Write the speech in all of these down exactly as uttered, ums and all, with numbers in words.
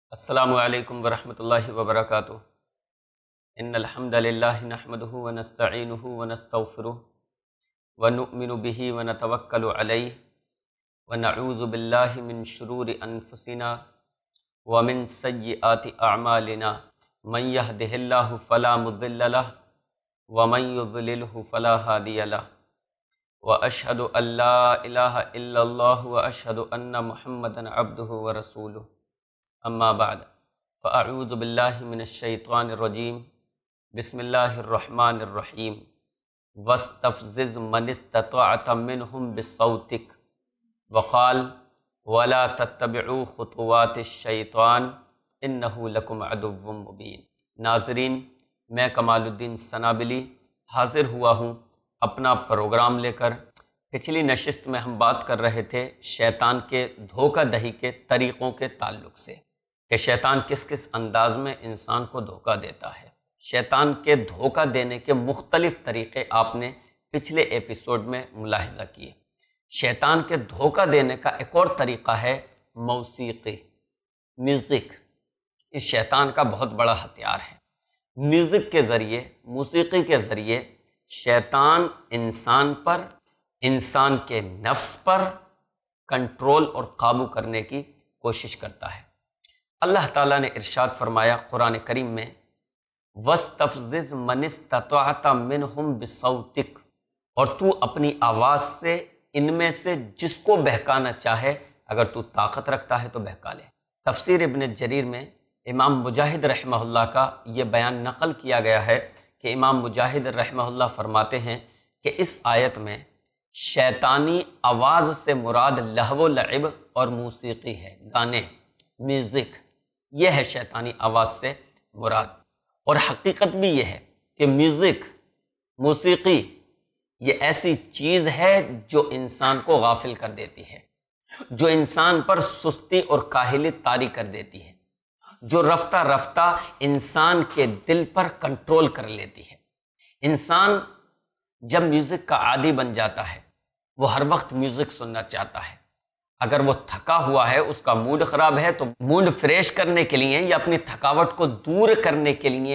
السلام علیکم ورحمۃ اللہ وبرکاتہ۔ ان الحمد للہ نحمده ونستعینه ونستغفره ونؤمن به ونتوکل علیہ ونعوذ باللہ من شرور انفسنا ومن سیئات اعمالنا من يهده اللہ فلا مضل له ومن يضلله فلا هادی له واشهد ان لا الہ الا اللہ واشهد ان محمدا عبده ورسولہ، اما بعد فاعوذ باللہ من الشیطان الرجیم، بسم اللہ الرحمن الرحیم۔ واستفزز من استطعت منهم بصوتک وقال ولا تتبعوا خطوات الشیطان انہ لکم عدو مبین۔ ناظرین، میں کمال الدین سنابلی حاضر ہوا ہوں اپنا پروگرام لے کر۔ پچھلی نشست میں ہم بات کر رہے تھے شیطان کے دھوکہ دہی کے طریقوں کے تعلق سے، کہ شیطان کس کس انداز میں انسان کو دھوکہ دیتا ہے۔ شیطان کے دھوکہ دینے کے مختلف طریقے آپ نے پچھلے ایپیسوڈ میں ملاحظہ کیے۔ شیطان کے دھوکہ دینے کا ایک اور طریقہ ہے موسیقی، میوزک۔ اس شیطان کا بہت بڑا ہتھیار ہے۔ میوزک کے ذریعے، موسیقی کے ذریعے شیطان انسان پر، انسان کے نفس پر کنٹرول اور قابو کرنے کی کوشش کرتا ہے۔ اللہ تعالیٰ نے ارشاد فرمایا قرآن کریم میں، وَاسْتَفْزِزْ مَنِ اسْتَطَعْتَ مِنْهُمْ بِصَوْتِكَ، اور تو اپنی آواز سے ان میں سے جس کو بہکانا چاہے، اگر تو طاقت رکھتا ہے تو بہکا لے۔ تفسیر ابن جریر میں امام مجاہد رحمہ اللہ کا یہ بیان نقل کیا گیا ہے کہ امام مجاہد رحمہ اللہ فرماتے ہیں کہ اس آیت میں شیطانی آواز سے مراد لہو و لعب اور موسیقی ہے، گانے، میوزک، یہ ہے شیطانی آواز سے مراد۔ اور حقیقت بھی یہ ہے کہ میوزک، موسیقی یہ ایسی چیز ہے جو انسان کو غافل کر دیتی ہے، جو انسان پر سستی اور کاہلی طاری کر دیتی ہے، جو رفتہ رفتہ انسان کے دل پر کنٹرول کر لیتی ہے۔ انسان جب میوزک کا عادی بن جاتا ہے، وہ ہر وقت میوزک سننا چاہتا ہے۔ اگر وہ تھکا ہوا ہے، اس کا موڈ خراب ہے، تو موڈ فریش کرنے کے لیے یا اپنی تھکاوٹ کو دور کرنے کے لیے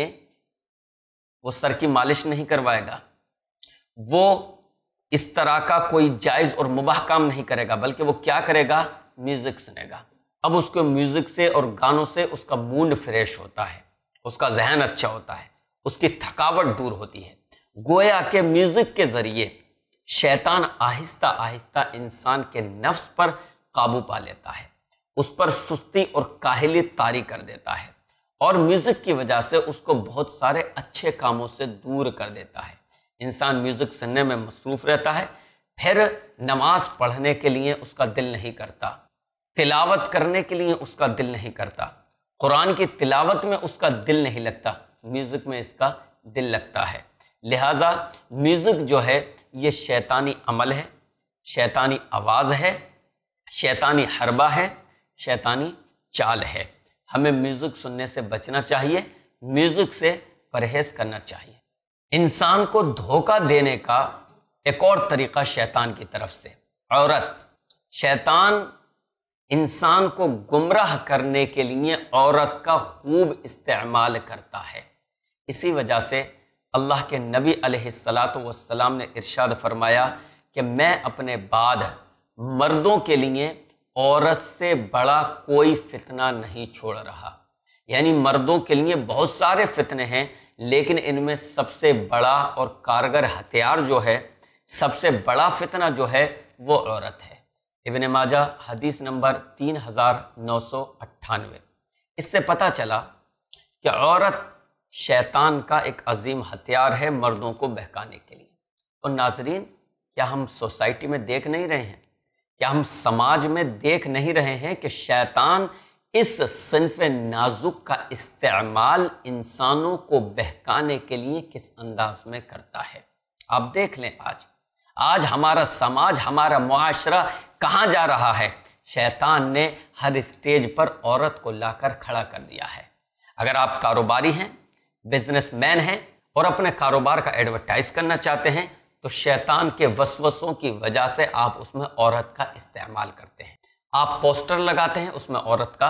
وہ سر کی مالش نہیں کروائے گا، وہ اس طرح کا کوئی جائز اور مباح کام نہیں کرے گا، بلکہ وہ کیا کرے گا؟ میوزک سنے گا۔ اب اس کو میوزک سے اور گانوں سے اس کا موڈ فریش ہوتا ہے، اس کا ذہن اچھا ہوتا ہے، اس کی تھکاوٹ دور ہوتی ہے۔ گویا کہ میوزک کے ذریعے شیطان آہستہ آہستہ انسان کے نفس پر قابو پا لیتا ہے، اس پر سستی اور کاہلی طاری کر دیتا ہے، اور میوزک کی وجہ سے اس کو بہت سارے اچھے کاموں سے دور کر دیتا ہے۔ انسان میوزک سننے میں مصروف رہتا ہے، پھر نماز پڑھنے کے لیے اس کا دل نہیں کرتا، تلاوت کرنے کے لیے اس کا دل نہیں کرتا، قرآن کی تلاوت میں اس کا دل نہیں لگتا، میوزک میں اس کا دل لگتا ہے۔ لہٰذا میوزک جو ہے یہ شیطانی عمل ہے، شیطانی آواز ہے، شیطانی حربہ ہے، شیطانی چال ہے۔ ہمیں میوزک سننے سے بچنا چاہیے، میوزک سے پرہیز کرنا چاہیے۔ انسان کو دھوکہ دینے کا ایک اور طریقہ شیطان کی طرف سے، عورت۔ شیطان انسان کو گمراہ کرنے کے لیے عورت کا خوب استعمال کرتا ہے۔ اسی وجہ سے اللہ کے نبی علیہ الصلاۃ والسلام نے ارشاد فرمایا کہ میں اپنے بعد مردوں کے لیے عورت سے بڑا کوئی فتنہ نہیں چھوڑ رہا۔ یعنی مردوں کے لیے بہت سارے فتنے ہیں، لیکن ان میں سب سے بڑا اور کارگر ہتھیار جو ہے، سب سے بڑا فتنہ جو ہے، وہ عورت ہے۔ ابن ماجہ حدیث نمبر تین ہزار نو سو اٹھانوے۔ اس سے پتہ چلا کہ عورت شیطان کا ایک عظیم ہتھیار ہے مردوں کو بہکانے کے لیے۔ اور ناظرین، کیا ہم سوسائٹی میں دیکھ نہیں رہے ہیں، کیا ہم سماج میں دیکھ نہیں رہے ہیں کہ شیطان اس صنف نازک کا استعمال انسانوں کو بہکانے کے لیے کس انداز میں کرتا ہے؟ آپ دیکھ لیں، آج آج ہمارا سماج، ہمارا معاشرہ کہاں جا رہا ہے؟ شیطان نے ہر اسٹیج پر عورت کو لا کر کھڑا کر دیا ہے۔ اگر آپ کاروباری ہیں، بزنس مین ہیں، اور اپنے کاروبار کا ایڈورٹائز کرنا چاہتے ہیں، تو شیطان کے وسوسوں کی وجہ سے آپ اس میں عورت کا استعمال کرتے ہیں۔ آپ پوسٹر لگاتے ہیں، اس میں عورت کا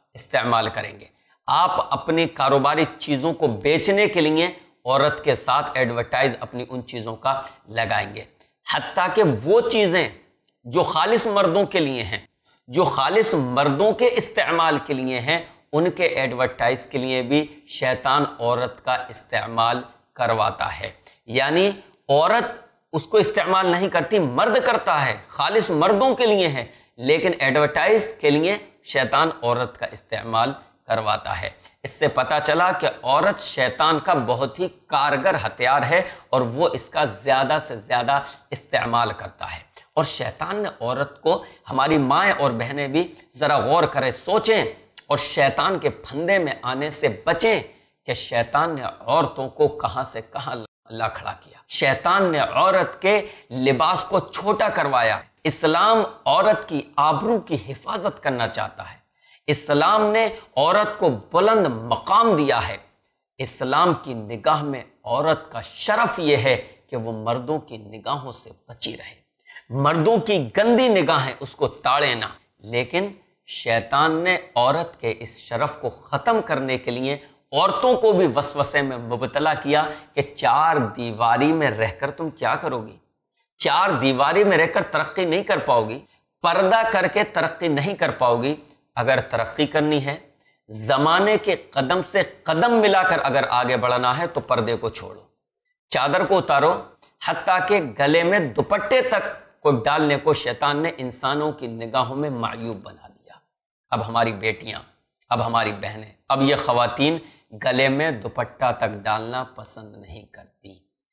استعمال کریں گے۔ آپ اپنی کاروباری چیزوں کو بیچنے کے لیے عورت کے ساتھ ایڈورٹائز اپنی ان چیزوں کا لگائیں گے، حتیٰ کہ وہ چیزیں جو خالص مردوں کے لیے ہیں، جو خالص مردوں کے استعمال کے لیے ہیں، ان کے ایڈورٹائز کے لیے بھی شیطان عورت کا استعمال کرواتا ہے۔ یعنی عورت اس کو استعمال نہیں کرتی، مرد کرتا ہے، خالص مردوں کے لیے ہے، لیکن ایڈورٹائز کے لیے شیطان عورت کا استعمال کرواتا ہے۔ اس سے پتہ چلا کہ عورت شیطان کا بہت ہی کارگر ہتھیار ہے اور وہ اس کا زیادہ سے زیادہ استعمال کرتا ہے۔ اور شیطان نے عورت کو، ہماری مائیں اور بہنیں بھی ذرا غور کریں، سوچیں اور شیطان کے پھندے میں آنے سے بچیں کہ شیطان نے عورتوں کو کہاں سے کہاں لا کھڑا کیا۔ شیطان نے عورت کے لباس کو چھوٹا کروایا۔ اسلام عورت کی آبرو کی حفاظت کرنا چاہتا ہے۔ اسلام نے عورت کو بلند مقام دیا ہے۔ اسلام کی نگاہ میں عورت کا شرف یہ ہے کہ وہ مردوں کی نگاہوں سے بچی رہے، مردوں کی گندی نگاہیں اس کو تاڑے نہ۔ لیکن شیطان نے عورت کے اس شرف کو ختم کرنے کے لیے عورتوں کو بھی وسوسے میں مبتلا کیا کہ چار دیواری میں رہ کر تم کیا کرو گی؟ چار دیواری میں رہ کر ترقی نہیں کر پاؤ گی، پردہ کر کے ترقی نہیں کر پاؤ گی۔ اگر ترقی کرنی ہے، زمانے کے قدم سے قدم ملا کر اگر آگے بڑھنا ہے تو پردے کو چھوڑو، چادر کو اتارو، حتیٰ کہ گلے میں دوپٹے تک کو ڈالنے کو شیطان نے انسانوں کی نگاہوں میں معیوب بنا دیا۔ اب ہماری بیٹیاں، اب ہماری بہنیں، اب یہ خواتین گلے میں دوپٹہ تک ڈالنا پسند نہیں کرتی۔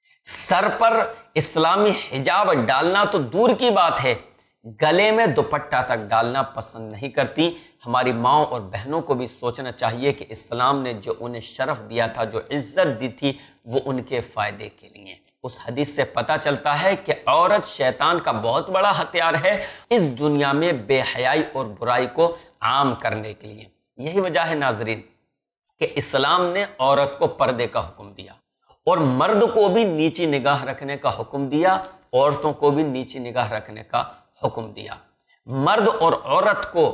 سر پر اسلامی حجاب ڈالنا تو دور کی بات ہے، گلے میں دوپٹہ تک ڈالنا پسند نہیں کرتی۔ ہماری ماؤں اور بہنوں کو بھی سوچنا چاہیے کہ اسلام نے جو انہیں شرف دیا تھا، جو عزت دی تھی، وہ ان کے فائدے کے لیے۔ اس حدیث سے پتہ چلتا ہے کہ عورت شیطان کا بہت بڑا ہتھیار ہے اس دنیا میں بے حیائی اور برائی کو عام کرنے کے لیے۔ یہی وجہ ہے ناظرین کہ اسلام نے عورت کو پردے کا حکم دیا اور مرد کو بھی نیچی نگاہ رکھنے کا حکم دیا، عورتوں کو بھی نیچی نگاہ رکھنے کا حکم دیا۔ مرد اور عورت کو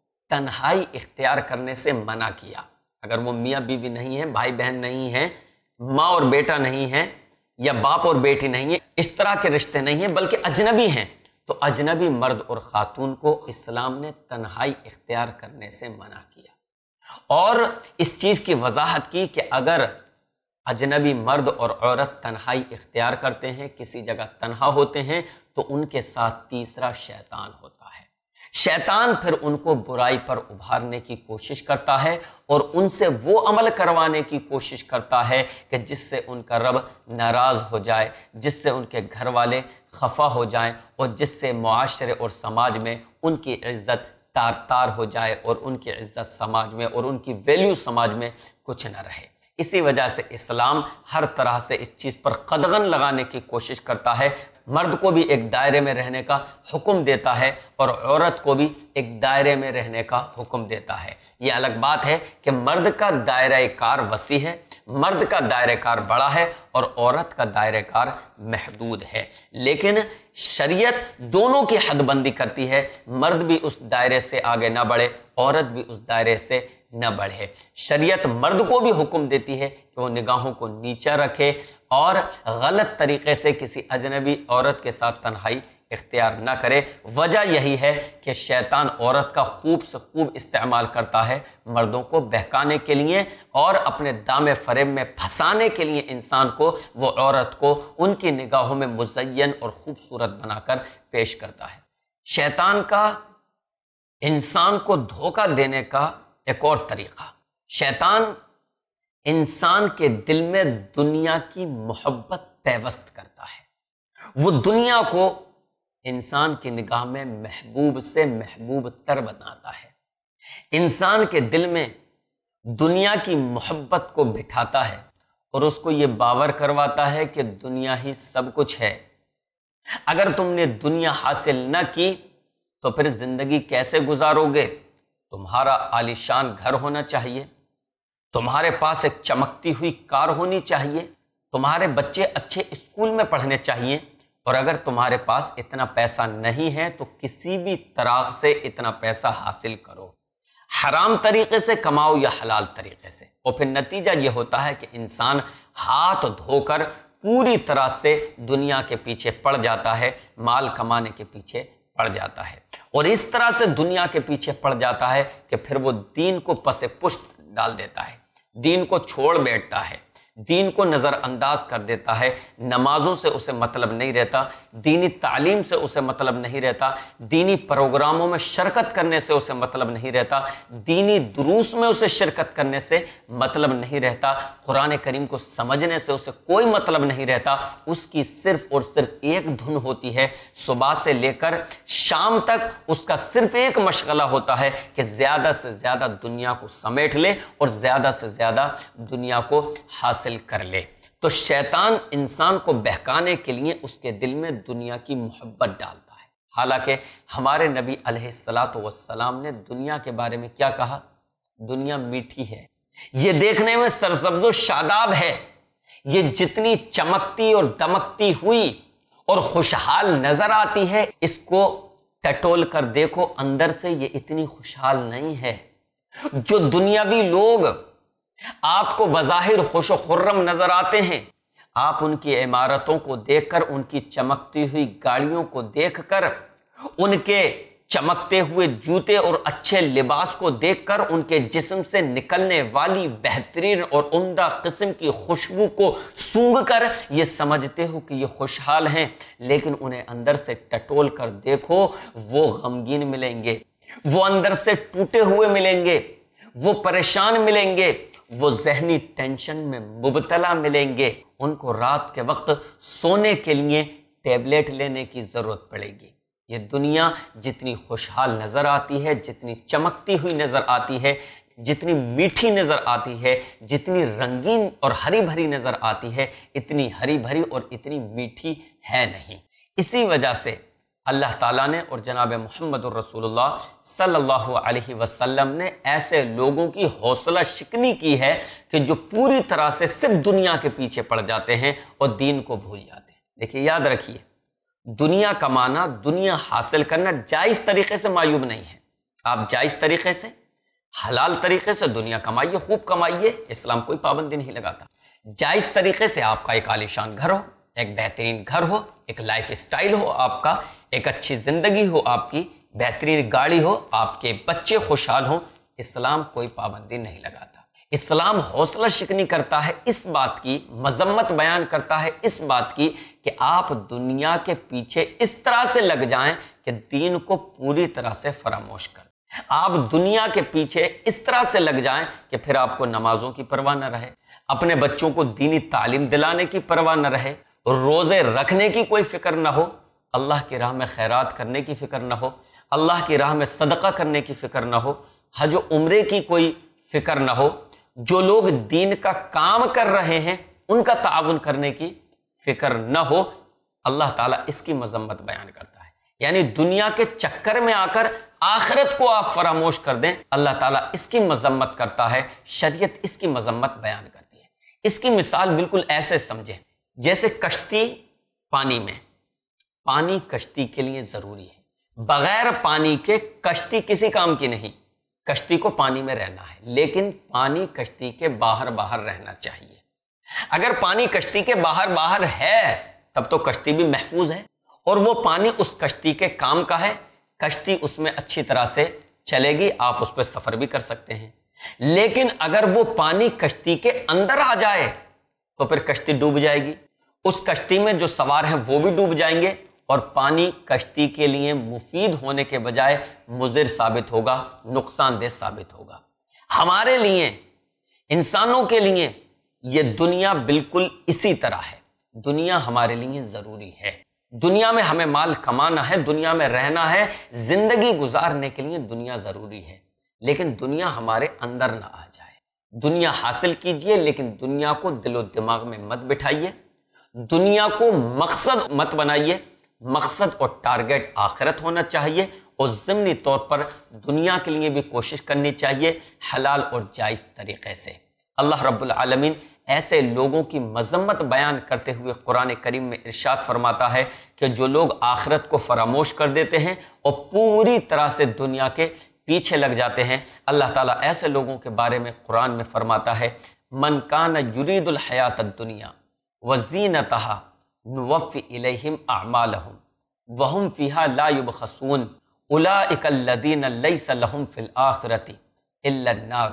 تنہائی اختیار کرنے سے منع کیا۔ اگر وہ میاں بیوی نہیں ہیں، بھائی بہن نہیں ہیں، ماں اور بیٹا نہیں ہیں، یا باپ اور بیٹی نہیں ہے، اس طرح کے رشتے نہیں ہیں، بلکہ اجنبی ہیں، تو اجنبی مرد اور خاتون کو اسلام نے تنہائی اختیار کرنے سے منع کیا اور اس چیز کی وضاحت کی کہ اگر اجنبی مرد اور عورت تنہائی اختیار کرتے ہیں، کسی جگہ تنہا ہوتے ہیں، تو ان کے ساتھ تیسرا شیطان ہوتا ہے۔ شیطان پھر ان کو برائی پر ابھارنے کی کوشش کرتا ہے اور ان سے وہ عمل کروانے کی کوشش کرتا ہے کہ جس سے ان کا رب ناراض ہو جائے، جس سے ان کے گھر والے خفا ہو جائیں اور جس سے معاشرے اور سماج میں ان کی عزت تار تار ہو جائے اور ان کی عزت سماج میں اور ان کی ویلیو سماج میں کچھ نہ رہے۔ اسی وجہ سے اسلام ہر طرح سے اس چیز پر قدغن لگانے کی کوشش کرتا ہے۔ مرد کو بھی ایک دائرے میں رہنے کا حکم دیتا ہے اور عورت کو بھی ایک دائرے میں رہنے کا حکم دیتا ہے۔ یہ الگ بات ہے کہ مرد کا دائرہ کار وسیع ہے، مرد کا دائرہ کار بڑا ہے اور عورت کا دائرہ کار محدود ہے، لیکن شریعت دونوں کی حد بندی کرتی ہے، مرد بھی اس دائرے سے آگے نہ بڑھے، عورت بھی اس دائرے سے نہ بڑھے۔ شریعت مرد کو بھی حکم دیتی ہے کہ وہ نگاہوں کو نیچا رکھے اور غلط طریقے سے کسی اجنبی عورت کے ساتھ تنہائی اختیار نہ کرے۔ وجہ یہی ہے کہ شیطان عورت کا خوب سے خوب استعمال کرتا ہے مردوں کو بہکانے کے لیے اور اپنے دام فریب میں پھنسانے کے لیے انسان کو، وہ عورت کو ان کی نگاہوں میں مزین اور خوبصورت بنا کر پیش کرتا ہے۔ شیطان کا انسان کو دھوکہ دینے کا ایک اور طریقہ، شیطان انسان کے دل میں دنیا کی محبت پیوست کرتا ہے، وہ دنیا کو انسان کی نگاہ میں محبوب سے محبوب تر بناتا ہے، انسان کے دل میں دنیا کی محبت کو بٹھاتا ہے اور اس کو یہ باور کرواتا ہے کہ دنیا ہی سب کچھ ہے۔ اگر تم نے دنیا حاصل نہ کی تو پھر زندگی کیسے گزارو گے؟ تمہارا عالیشان گھر ہونا چاہیے، تمہارے پاس ایک چمکتی ہوئی کار ہونی چاہیے، تمہارے بچے اچھے اسکول میں پڑھنے چاہیے، اور اگر تمہارے پاس اتنا پیسہ نہیں ہے تو کسی بھی طرح سے اتنا پیسہ حاصل کرو۔ حرام طریقے سے کماؤ یا حلال طریقے سے، اور پھر نتیجہ یہ ہوتا ہے کہ انسان ہاتھ دھو کر پوری طرح سے دنیا کے پیچھے پڑ جاتا ہے، مال کمانے کے پیچھے پڑ جاتا ہے، اور اس طرح سے دنیا کے پیچھے پڑ جاتا ہے کہ پھر وہ دین کو پس پشت ڈال دیتا ہے، دین کو چھوڑ بیٹھتا ہے، دین کو نظر انداز کر دیتا ہے، نمازوں سے اسے مطلب نہیں رہتا، دینی تعلیم سے اسے مطلب نہیں رہتا، دینی پروگراموں میں شرکت کرنے سے اسے مطلب نہیں رہتا، دینی دروس میں اسے شرکت کرنے سے مطلب نہیں رہتا، قرآن کریم کو سمجھنے سے اسے کوئی مطلب نہیں رہتا۔ اس کی صرف اور صرف ایک دھن ہوتی ہے، صبح سے لے کر شام تک اس کا صرف ایک مشغلہ ہوتا ہے کہ زیادہ سے زیادہ دنیا کو سمیٹ لے اور زیادہ سے زیادہ دنیا کو حاصل کر لے۔ تو شیطان انسان کو بہکانے کے لیے اس کے دل میں دنیا کی محبت ڈالتا ہے، حالانکہ ہمارے نبی علیہ الصلاۃ والسلام نے دنیا کے بارے میں کیا کہا؟ دنیا میٹھی ہے، یہ دیکھنے میں سرسبز و شاداب ہے، یہ جتنی چمکتی اور دمکتی ہوئی اور خوشحال نظر آتی ہے، اس کو ٹٹول کر دیکھو، اندر سے یہ اتنی خوشحال نہیں ہے۔ جو دنیاوی لوگ آپ کو بظاہر خوش و خرم نظر آتے ہیں، آپ ان کی عمارتوں کو دیکھ کر، ان کی چمکتی ہوئی گاڑیوں کو دیکھ کر، ان کے چمکتے ہوئے جوتے اور اچھے لباس کو دیکھ کر، ان کے جسم سے نکلنے والی بہترین اور عمدہ قسم کی خوشبو کو سونگھ کر یہ سمجھتے ہو کہ یہ خوشحال ہیں، لیکن انہیں اندر سے ٹٹول کر دیکھو، وہ غمگین ملیں گے، وہ اندر سے ٹوٹے ہوئے ملیں گے، وہ پریشان ملیں گے، وہ ذہنی ٹینشن میں مبتلا ملیں گے، ان کو رات کے وقت سونے کے لیے ٹیبلیٹ لینے کی ضرورت پڑے گی۔ یہ دنیا جتنی خوشحال نظر آتی ہے، جتنی چمکتی ہوئی نظر آتی ہے، جتنی میٹھی نظر آتی ہے، جتنی رنگین اور ہری بھری نظر آتی ہے، اتنی ہری بھری اور اتنی میٹھی ہے نہیں۔ اسی وجہ سے اللہ تعالیٰ نے اور جناب محمد الرسول اللہ صلی اللہ علیہ وسلم نے ایسے لوگوں کی حوصلہ شکنی کی ہے کہ جو پوری طرح سے صرف دنیا کے پیچھے پڑ جاتے ہیں اور دین کو بھول جاتے ہیں۔ دیکھیے، یاد رکھیے، دنیا کمانا، دنیا حاصل کرنا جائز طریقے سے معیوب نہیں ہے۔ آپ جائز طریقے سے، حلال طریقے سے دنیا کمائیے، خوب کمائیے، اسلام کوئی پابندی نہیں لگاتا۔ جائز طریقے سے آپ کا ایک عالیشان گھر ہو، ایک بہترین گھر ہو، ایک لائف اسٹائل ہو آپ کا، ایک اچھی زندگی ہو آپ کی، بہترین گاڑی ہو، آپ کے بچے خوشحال ہوں، اسلام کوئی پابندی نہیں لگاتا۔ اسلام حوصلہ شکنی کرتا ہے اس بات کی، مذمت بیان کرتا ہے اس بات کی کہ آپ دنیا کے پیچھے اس طرح سے لگ جائیں کہ دین کو پوری طرح سے فراموش کر دیں۔ آپ دنیا کے پیچھے اس طرح سے لگ جائیں کہ پھر آپ کو نمازوں کی پرواہ نہ رہے، اپنے بچوں کو دینی تعلیم دلانے کی پرواہ نہ رہے، روزے رکھنے کی کوئی فکر نہ ہو، اللہ کی راہ میں خیرات کرنے کی فکر نہ ہو، اللہ کی راہ میں صدقہ کرنے کی فکر نہ ہو، حج و عمرے کی کوئی فکر نہ ہو، جو لوگ دین کا کام کر رہے ہیں ان کا تعاون کرنے کی فکر نہ ہو، اللہ تعالیٰ اس کی مذمت بیان کرتا ہے۔ یعنی دنیا کے چکر میں آ کر آخرت کو آپ فراموش کر دیں، اللہ تعالیٰ اس کی مذمت کرتا ہے، شریعت اس کی مذمت بیان کرتی ہے۔ اس کی مثال بالکل ایسے سمجھیں جیسے کشتی پانی میں، پانی کشتی کے لیے ضروری ہے، بغیر پانی کے کشتی کسی کام کی نہیں۔ کشتی کو پانی میں رہنا ہے، لیکن پانی کشتی کے باہر باہر رہنا چاہیے۔ اگر پانی کشتی کے باہر باہر ہے تب تو کشتی بھی محفوظ ہے، اور وہ پانی اس کشتی کے کام کا ہے، کشتی اس میں اچھی طرح سے چلے گی، آپ اس پہ سفر بھی کر سکتے ہیں۔ لیکن اگر وہ پانی کشتی کے اندر آ جائے تو پھر کشتی ڈوب جائے گی، اس کشتی میں جو سوار ہیں وہ بھی ڈوب جائیں گے، اور پانی کشتی کے لیے مفید ہونے کے بجائے مضر ثابت ہوگا، نقصان دہ ثابت ہوگا۔ ہمارے لیے، انسانوں کے لیے یہ دنیا بالکل اسی طرح ہے۔ دنیا ہمارے لیے ضروری ہے، دنیا میں ہمیں مال کمانا ہے، دنیا میں رہنا ہے، زندگی گزارنے کے لیے دنیا ضروری ہے، لیکن دنیا ہمارے اندر نہ آ جائے۔ دنیا حاصل کیجئے، لیکن دنیا کو دل و دماغ میں مت بٹھائیے، دنیا کو مقصد مت بنائیے۔ مقصد اور ٹارگٹ آخرت ہونا چاہیے، اور ضمنی طور پر دنیا کے لیے بھی کوشش کرنی چاہیے حلال اور جائز طریقے سے۔ اللہ رب العالمین ایسے لوگوں کی مذمت بیان کرتے ہوئے قرآن کریم میں ارشاد فرماتا ہے کہ جو لوگ آخرت کو فراموش کر دیتے ہیں اور پوری طرح سے دنیا کے پیچھے لگ جاتے ہیں۔ اللہ تعالیٰ ایسے لوگوں کے بارے میں قرآن میں فرماتا ہے من کان یرید الحیات الدنیا وزینتہا نوفی الیہم اعمالہم وہم فیہا لا یبخسون اولئک الذین لیس لہم فی الآخرۃ الا النار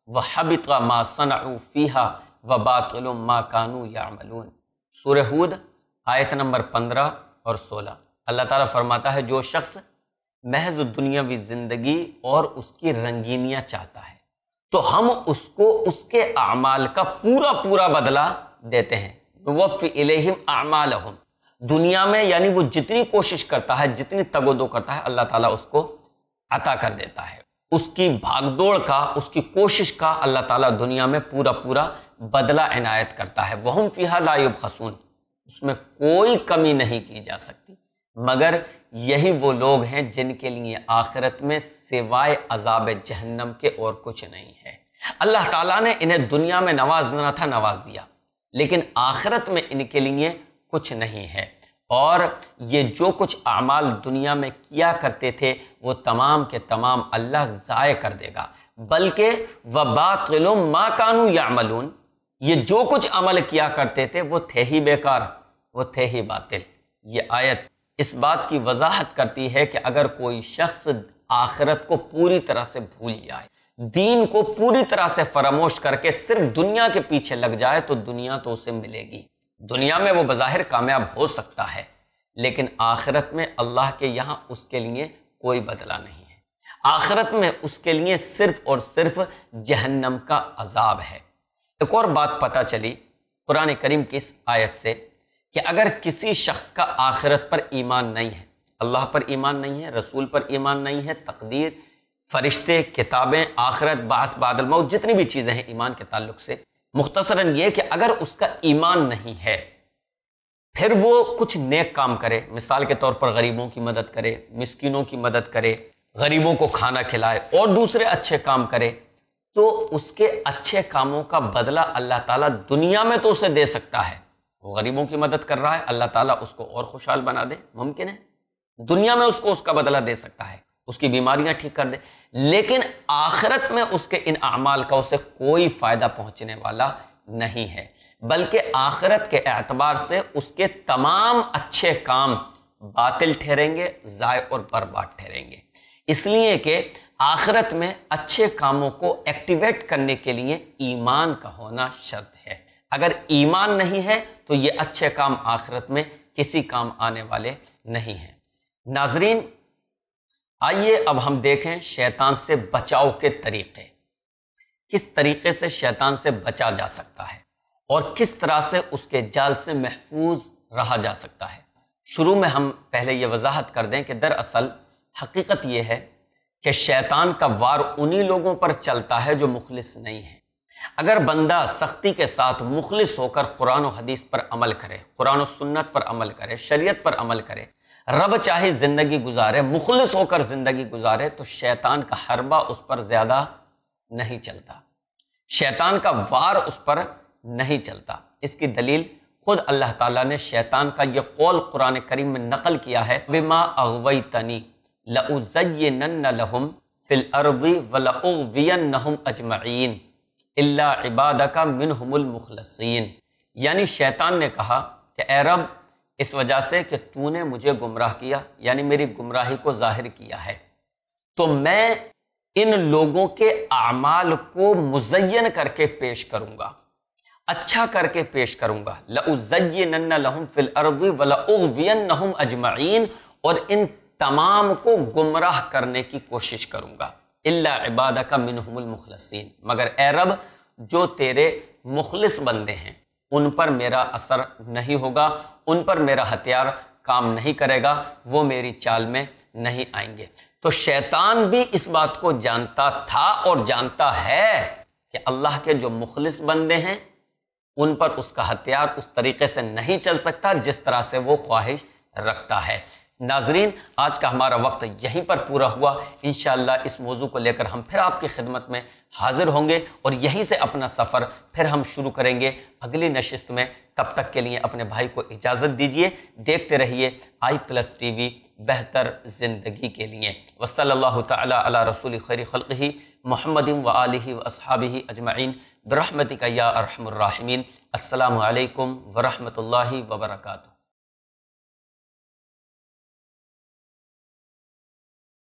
وحبط ما صنعوا فیہا وباطل ما کانوا یعملون۔ سورہ ہود آیت نمبر پندرہ اور سولہ۔ اللہ تعالیٰ فرماتا ہے جو شخص محض دنیاوی زندگی اور اس کی رنگینیاں چاہتا ہے تو ہم اس کو اس کے اعمال کا پورا پورا بدلہ دیتے ہیں۔ نوفی الیہم اعمالہم، دنیا میں یعنی وہ جتنی کوشش کرتا ہے، جتنی تگ و دو کرتا ہے، اللہ تعالیٰ اس کو عطا کر دیتا ہے۔ اس کی بھاگ دوڑ کا، اس کی کوشش کا اللہ تعالیٰ دنیا میں پورا پورا بدلہ عنایت کرتا ہے۔ وہم فیہا لا یبخسون، اس میں کوئی کمی نہیں کی جا سکتی، مگر یہی وہ لوگ ہیں جن کے لیے آخرت میں سوائے عذاب جہنم کے اور کچھ نہیں ہے۔ اللہ تعالیٰ نے انہیں دنیا میں نوازنا تھا، نواز دیا، لیکن آخرت میں ان کے لیے کچھ نہیں ہے، اور یہ جو کچھ اعمال دنیا میں کیا کرتے تھے وہ تمام کے تمام اللہ ضائع کر دے گا، بلکہ وَبَاطِلٌ مَا كَانُوا يَعْمَلُونَ، یہ جو کچھ عمل کیا کرتے تھے وہ تھے ہی بیکار، وہ تھے ہی باطل۔ یہ آیت اس بات کی وضاحت کرتی ہے کہ اگر کوئی شخص آخرت کو پوری طرح سے بھول جائے، دین کو پوری طرح سے فراموش کر کے صرف دنیا کے پیچھے لگ جائے تو دنیا تو اسے ملے گی، دنیا میں وہ بظاہر کامیاب ہو سکتا ہے، لیکن آخرت میں اللہ کے یہاں اس کے لیے کوئی بدلہ نہیں ہے۔ آخرت میں اس کے لیے صرف اور صرف جہنم کا عذاب ہے۔ ایک اور بات پتہ چلی قرآن کریم کی اس آیت سے کہ اگر کسی شخص کا آخرت پر ایمان نہیں ہے، اللہ پر ایمان نہیں ہے، رسول پر ایمان نہیں ہے، تقدیر، فرشتے، کتابیں، آخرت، بعث بعد الموت، جتنی بھی چیزیں ہیں ایمان کے تعلق سے، مختصراً یہ کہ اگر اس کا ایمان نہیں ہے پھر وہ کچھ نیک کام کرے، مثال کے طور پر غریبوں کی مدد کرے، مسکینوں کی مدد کرے، غریبوں کو کھانا کھلائے اور دوسرے اچھے کام کرے، تو اس کے اچھے کاموں کا بدلہ اللہ تعالیٰ دنیا میں تو اسے دے سکتا ہے۔ وہ غریبوں کی مدد کر رہا ہے، اللہ تعالیٰ اس کو اور خوشحال بنا دے، ممکن ہے دنیا میں اس کو اس کا بدلہ دے سکتا ہے، اس کی بیماریاں ٹھیک کر دے، لیکن آخرت میں اس کے ان اعمال کا اسے کوئی فائدہ پہنچنے والا نہیں ہے، بلکہ آخرت کے اعتبار سے اس کے تمام اچھے کام باطل ٹھہریں گے، ضائع اور برباد ٹھہریں گے، اس لیے کہ آخرت میں اچھے کاموں کو ایکٹیویٹ کرنے کے لیے ایمان کا ہونا شرط ہے۔ اگر ایمان نہیں ہے تو یہ اچھے کام آخرت میں کسی کام آنے والے نہیں ہیں۔ ناظرین، آئیے اب ہم دیکھیں شیطان سے بچاؤ کے طریقے، کس طریقے سے شیطان سے بچا جا سکتا ہے اور کس طرح سے اس کے جال سے محفوظ رہا جا سکتا ہے۔ شروع میں ہم پہلے یہ وضاحت کر دیں کہ دراصل حقیقت یہ ہے کہ شیطان کا وار انہی لوگوں پر چلتا ہے جو مخلص نہیں ہیں۔ اگر بندہ سختی کے ساتھ مخلص ہو کر قرآن و حدیث پر عمل کرے، قرآن و سنت پر عمل کرے، شریعت پر عمل کرے، رب چاہے زندگی گزارے، مخلص ہو کر زندگی گزارے، تو شیطان کا حربہ اس پر زیادہ نہیں چلتا، شیطان کا وار اس پر نہیں چلتا۔ اس کی دلیل خود اللہ تعالیٰ نے شیطان کا یہ قول قرآن کریم میں نقل کیا ہے، بما اغویتنی لأزینن لہم فی الارض ولأغوینہم اجمعین الا عبادک منہم المخلصین، یعنی شیطان نے کہا کہ اے رب، اس وجہ سے کہ تو نے مجھے گمراہ کیا، یعنی میری گمراہی کو ظاہر کیا ہے، تو میں ان لوگوں کے اعمال کو مزین کر کے پیش کروں گا، اچھا کر کے پیش کروں گا، لأزینن لہم فی الارض ولأغوینہم اجمعین، اور ان تمام کو گمراہ کرنے کی کوشش کروں گا، الا عبادک منہم المخلصین، مگر اے رب جو تیرے مخلص بندے ہیں ان پر میرا اثر نہیں ہوگا، ان پر میرا ہتھیار کام نہیں کرے گا، وہ میری چال میں نہیں آئیں گے۔ تو شیطان بھی اس بات کو جانتا تھا اور جانتا ہے کہ اللہ کے جو مخلص بندے ہیں ان پر اس کا ہتھیار اس طریقے سے نہیں چل سکتا جس طرح سے وہ خواہش رکھتا ہے۔ ناظرین، آج کا ہمارا وقت یہیں پر پورا ہوا، انشاءاللہ اس موضوع کو لے کر ہم پھر آپ کی خدمت میں حاضر ہوں گے اور یہیں سے اپنا سفر پھر ہم شروع کریں گے اگلی نشست میں۔ تب تک کے لیے اپنے بھائی کو اجازت دیجیے، دیکھتے رہیے آئی پلس ٹی وی، بہتر زندگی کے لیے۔ وصلی اللہ تعالی علی رسول خیر خلقہ محمد و آلہ و اصحابہ اجمعین برحمتک یا ارحم الراحمین۔ السلام علیکم ورحمۃ اللہ وبرکاتہ۔